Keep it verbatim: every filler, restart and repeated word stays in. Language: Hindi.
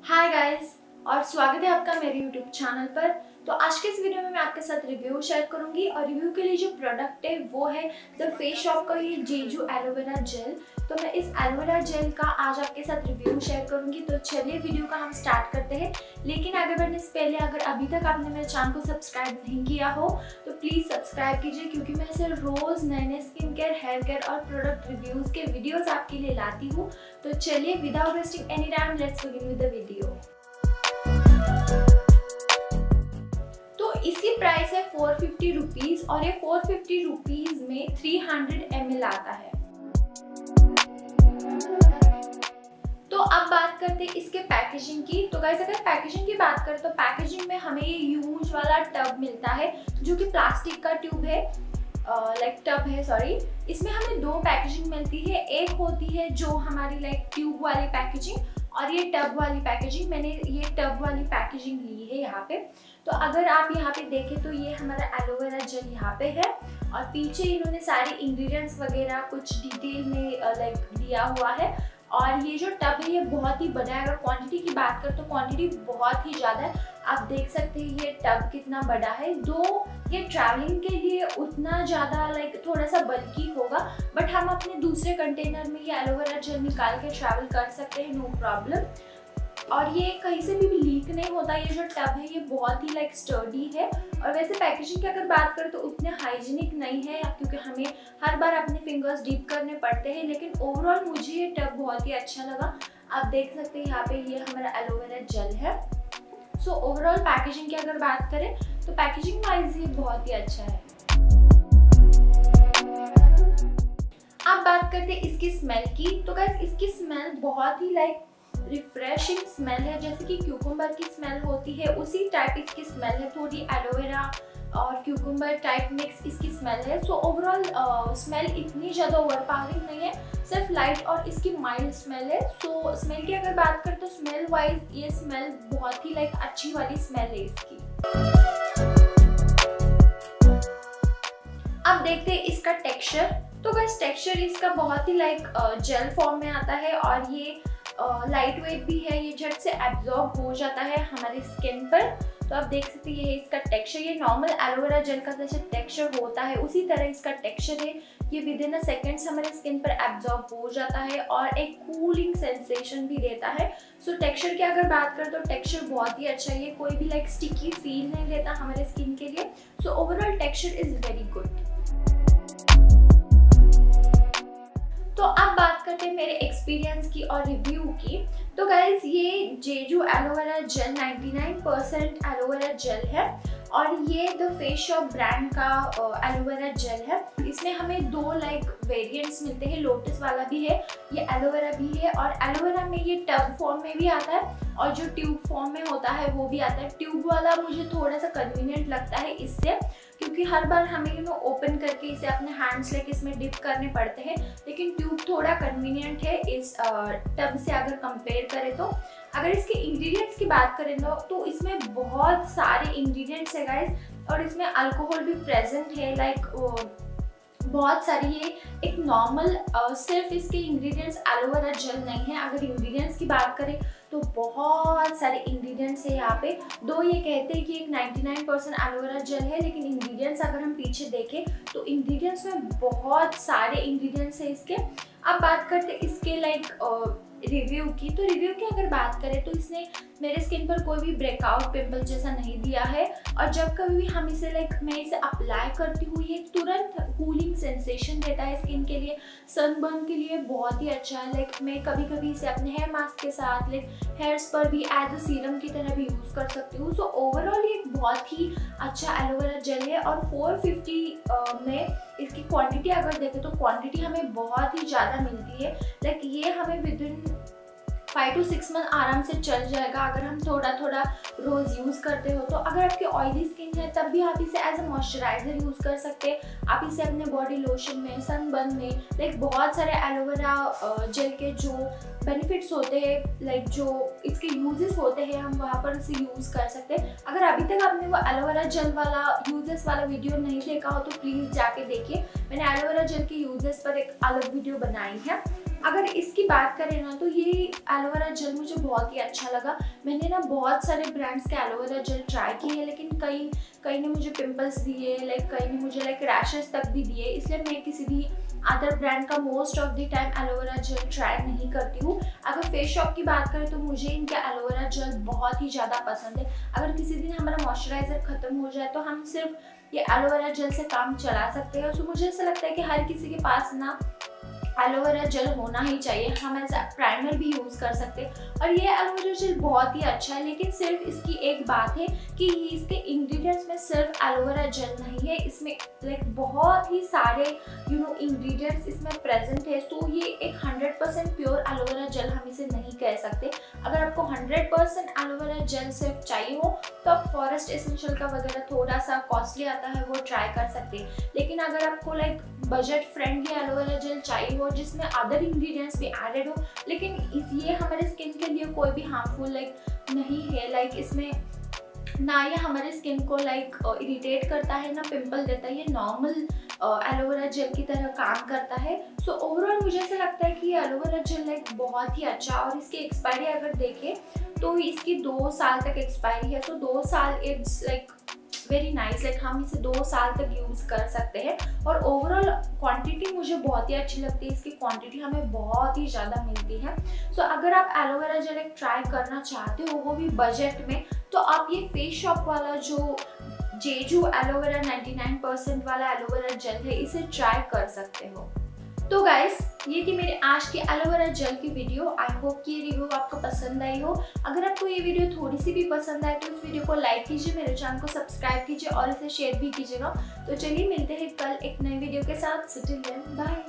हाय गाइस और स्वागत है आपका मेरे यूट्यूब चैनल पर। तो आज के इस वीडियो में मैं आपके साथ रिव्यू शेयर करूंगी और रिव्यू के लिए जो प्रोडक्ट है वो है द फेस शॉप का ये जेजू एलोवेरा जेल। तो मैं इस एलोवेरा जेल का आज आपके साथ रिव्यू शेयर करूंगी। तो चलिए वीडियो का हम स्टार्ट करते हैं। लेकिन आगे बढ़ने से पहले अगर अभी तक आपने मेरे चैनल को सब्सक्राइब नहीं किया हो तो प्लीज़ सब्सक्राइब कीजिए, क्योंकि मैं ऐसे रोज़ नए नए स्किन केयर, हेयर केयर और प्रोडक्ट रिव्यूज़ के वीडियोज़ आपके लिए लाती हूँ। तो चलिए without wasting any time let's begin with the video. इसकी प्राइस है फोर फिफ्टी रुपीज और ये फोर फिफ्टी रुपीज में थ्री हंड्रेड एम एल आता है। तो अब बात करते हैं इसके पैकेजिंग की। तो गाइस अगर पैकेजिंग की बात करें तो पैकेजिंग में हमें ये यूज वाला टब मिलता है जो कि प्लास्टिक का ट्यूब है, लाइक टब है सॉरी। इसमें हमें दो पैकेजिंग मिलती है। एक होती है जो हमारी लाइक ट्यूब वाली पैकेजिंग और ये टब वाली पैकेजिंग। मैंने ये टब वाली पैकेजिंग ली है यहाँ पे। तो अगर आप यहाँ पे देखें तो ये हमारा एलोवेरा जेल यहाँ पे है और पीछे इन्होंने सारे इंग्रेडिएंट्स वगैरह कुछ डिटेल में लाइक दिया हुआ है। और ये जो टब है ये बहुत ही बड़ा है। अगर क्वांटिटी की बात करें तो क्वांटिटी बहुत ही ज़्यादा है। आप देख सकते हैं ये टब कितना बड़ा है। दो ये ट्रैवलिंग के लिए उतना ज़्यादा लाइक थोड़ा सा बल्कि होगा, बट हम अपने दूसरे कंटेनर में ये एलोवेरा जेल निकाल के ट्रैवल कर सकते हैं, नो प्रॉब्लम। और ये कहीं से भी लीक नहीं होता। ये जो टब है ये बहुत ही लाइक स्टर्डी है। और वैसे पैकेजिंग की अगर बात करें तो उतने हाइजीनिक नहीं है, क्योंकि हमें हर बार अपने फिंगर्स डीप करने पड़ते हैं। लेकिन ओवरऑल मुझे ये टब बहुत ही अच्छा लगा। आप देख सकते हैं यहाँ पे ये हमारा एलोवेरा जेल है। सो ओवरऑल पैकेजिंग की अगर बात करें तो पैकेजिंग वाइज ये बहुत ही अच्छा है। अब बात करते हैं इसकी स्मेल की। तो गाइस इसकी स्मेल बहुत ही लाइक रिफ्रेशिंग स्मेल है, जैसे कि क्यूकम्बर की स्मेल होती है उसी टाइप इसकी स्मेल है। थोड़ी एलोवेरा और क्यूकम्बर टाइप मिक्स इसकी स्मेल है। सो ओवरऑल स्मेल इतनी ज़्यादा ओवरपावरिंग नहीं है, सिर्फ लाइट और इसकी माइल्ड स्मेल है। सो स्मेल की अगर बात करें तो स्मेल वाइज ये स्मेल बहुत ही लाइक अच्छी वाली स्मेल है इसकी। अब देखते हैं इसका टेक्सचर। तो बस टेक्सचर इसका बहुत ही लाइक जेल फॉर्म में आता है और ये लाइट वेट भी है। ये झट से एब्जॉर्ब हो जाता है हमारी स्किन पर। तो आप देख सकते हैं ये इसका टेक्सचर, ये नॉर्मल एलोवेरा जेल का जैसे टेक्सचर होता है उसी तरह इसका टेक्सचर है। ये विद इन अ सेकेंड्स हमारे स्किन पर एब्जॉर्ब हो जाता है और एक कूलिंग सेंसेशन भी देता है। सो टेक्सचर की अगर बात करें तो टेक्सचर बहुत ही अच्छा है। ये कोई भी लाइक स्टिकी फील नहीं देता हमारे स्किन के लिए। So overall texture is very good. तो अब बात करते हैं मेरे एक्सपीरियंस की और रिव्यू की। तो गाइज ये Jeju aloe vera gel ninety nine percent aloe vera gel है और ये द फेस शॉप ब्रांड का एलोवेरा जेल है। इसमें हमें दो लाइक वेरिएंट्स मिलते हैं, लोटस वाला भी है, ये एलोवेरा भी है। और एलोवेरा में ये टब फॉर्म में भी आता है और जो ट्यूब फॉर्म में होता है वो भी आता है। ट्यूब वाला मुझे थोड़ा सा कन्वीनियंट लगता है इससे, क्योंकि हर बार हमें यू नो ओपन करके इसे अपने हैंड्स लेके इसमें डिप करने पड़ते हैं। लेकिन ट्यूब थोड़ा कन्वीनियंट है इस टब से अगर कंपेयर करें तो। अगर इसके इंग्रेडिएंट्स की बात करें तो, तो इसमें बहुत सारे इंग्रेडिएंट्स है गाइस और इसमें अल्कोहल भी प्रेजेंट है लाइक बहुत सारी। ये एक नॉर्मल सिर्फ इसके इंग्रेडिएंट्स एलोवेरा जेल नहीं है। अगर इंग्रेडिएंट्स की बात करें तो बहुत सारे इंग्रेडिएंट्स है यहाँ पे। दो ये कहते हैं कि एक ninety nine percent aloe vera gel है, लेकिन इंग्रेडिएंट्स अगर हम पीछे देखें तो इंग्रेडिएंट्स में बहुत सारे इंग्रेडिएंट्स है इसके। अब बात करते हैं इसके लाइक रिव्यू की। तो रिव्यू की अगर बात करें तो इसने मेरे स्किन पर कोई भी ब्रेकआउट पिंपल जैसा नहीं दिया है। और जब कभी भी हम इसे लाइक मैं इसे अप्लाई करती हूँ ये तुरंत कूलिंग सेंसेशन देता है स्किन के लिए। सनबर्न के लिए बहुत ही अच्छा है। लाइक मैं कभी कभी इसे अपने हेयर मास्क के साथ लाइक हेयर्स पर भी एज अ सीरम की तरह भी यूज़ कर सकती हूँ। सो ओवरऑल ये बहुत ही अच्छा एलोवेरा जेल है। और फोर फिफ्टी में इसकी क्वांटिटी अगर देखें तो क्वांटिटी हमें बहुत ही ज़्यादा मिलती है। लाइक ये हमें within five to six month आराम से चल जाएगा अगर हम थोड़ा थोड़ा रोज़ यूज़ करते हो तो। अगर आपकी ऑयली स्किन है तब भी आप इसे एज अ मॉइस्चराइजर यूज़ कर सकते हैं। आप इसे अपने बॉडी लोशन में, सनबर्न में, लाइक बहुत सारे एलोवेरा जेल के जो बेनिफिट्स होते हैं, लाइक जो इसके यूजेस होते हैं, हम वहाँ पर इसे यूज़ कर सकते हैं। अगर अभी तक आपने वो एलोवेरा जेल वाला यूजेस वाला वीडियो नहीं देखा हो तो प्लीज़ जाके देखिए। मैंने एलोवेरा जेल के यूजेस पर एक अलग वीडियो बनाई है। अगर इसकी बात करें ना तो ये एलोवेरा जेल मुझे बहुत ही अच्छा लगा। मैंने ना बहुत सारे ब्रांड्स के एलोवेरा जेल ट्राई किए हैं, लेकिन कई कई ने मुझे पिंपल्स दिए, लाइक कई ने मुझे लाइक रैशेस तक भी दिए, इसलिए मैं किसी भी अदर ब्रांड का most of the time aloe vera gel try नहीं करती हूँ। अगर फेस शॉप की बात करें तो मुझे इनका एलोवेरा जेल बहुत ही ज़्यादा पसंद है। अगर किसी दिन हमारा मॉइस्चराइज़र ख़त्म हो जाए तो हम सिर्फ ये एलोवेरा जेल से काम चला सकते हैं। सो मुझे ऐसा लगता है कि हर किसी के पास ना एलोवेरा जेल होना ही चाहिए। हम एज अ प्राइमर भी यूज़ कर सकते हैं और ये एलोवेरा जेल बहुत ही अच्छा है। लेकिन सिर्फ इसकी एक बात है कि इसके इंग्रेडिएंट्स में सिर्फ एलोवेरा जेल नहीं है, इसमें लाइक बहुत ही सारे यू नो इंग्रेडिएंट्स इसमें प्रेजेंट है। तो ये एक hundred percent pure aloe vera gel हम इसे नहीं कह सकते। अगर आपको हंड्रेड परसेंट एलोवेरा जेल सिर्फ चाहिए हो तो आप फॉरेस्ट एसेंशियल का वगैरह थोड़ा सा कॉस्टली आता है वो ट्राई कर सकते हैं। लेकिन अगर आपको like budget friendly aloe vera gel चाहिए हो जिसमें अदर इंग्रेडिएंट्स भी एडेड हो, लेकिन इस ये हमारे स्किन के लिए कोई भी हार्मफुल लाइक नहीं है, लाइक इसमें ना ये हमारे स्किन को लाइक इरिटेट करता है ना पिंपल देता है, ये नॉर्मल एलोवेरा जेल की तरह काम करता है। सो ओवरऑल मुझे ऐसा लगता है कि ये एलोवेरा जेल लाइक बहुत ही अच्छा, और इसकी एक्सपायरी अगर देखें तो इसकी दो साल तक एक्सपायरी है। सो दो साल it's like very nice, like हम इसे दो साल तक यूज़ कर सकते हैं। और ओवरऑल क्वांटिटी मुझे बहुत ही अच्छी लगती है, इसकी क्वांटिटी हमें बहुत ही ज़्यादा मिलती है। सो so, अगर आप एलोवेरा जेल एक ट्राई करना चाहते हो वो भी बजट में, तो आप ये फेस शॉप वाला जो Jeju aloe vera ninety nine percent वाला एलोवेरा जेल है इसे ट्राई कर सकते हो। तो गाइस ये थी मेरे आज की एलोवेरा जेल की वीडियो। आई होप कि ये रिव्यू आपको पसंद आई हो। अगर आपको ये वीडियो थोड़ी सी भी पसंद आए तो इस वीडियो को लाइक कीजिए, मेरे चैनल को सब्सक्राइब कीजिए और इसे शेयर भी कीजिएगा। तो चलिए मिलते हैं कल एक नई वीडियो के साथ। Till then bye.